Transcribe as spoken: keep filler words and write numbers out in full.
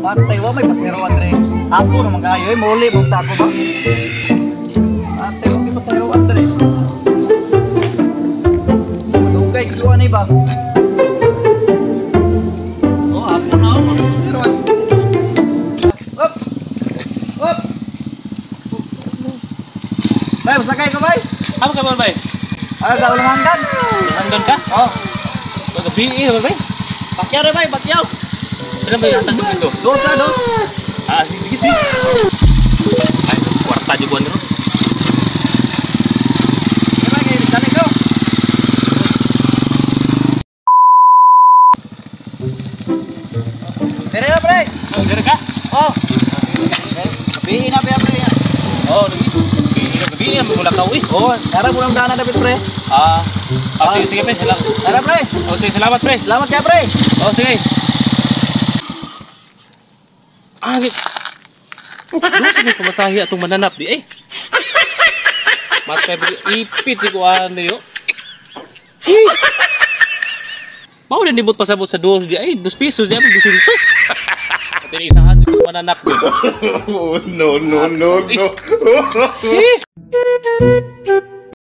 Matay, wa may pasero Andre. Ako naman kayo, eh, muli, magta ko ba? Matay, wa may pasero Andre. Madugay, kuha ni ba? Oh, ako na ako, may pasero Andre. Hop! Hop! Bay, masakay ka, bay? Apa kabar, bay? Ah, sa ulang hanggan. Hanggan ka? Oh. Gabi eh, bay. Bakyaw rin, bay, bakyaw. Ano ba yung tanggal ito? Dos ah, dos. Ah, sige, sige, sige. Ay, kwarta di ko ano. Kaya kayo, nagsaling ko. Dire na, pre. Oh, dire ka? Oh. Gabihin na, pre, pre. Oh, gabi. Gabi, gabi yan, mula ka uwi. Oh, tara mo lang daanan, David, pre. Ah, ah, sige, sige, pre. Salamat. Tara, pre. Oh, sige, salamat, pre. Salamat ka, pre. Oh, sige. Ah, git. Doon sa may pamasahi atong mananap di eh. Matay ipit si kuan niyo. Mau din dibot pasabot sa dos di ay dos pesos di ay dos pesos. Ate isa ha sa mananap. Oh no no no no.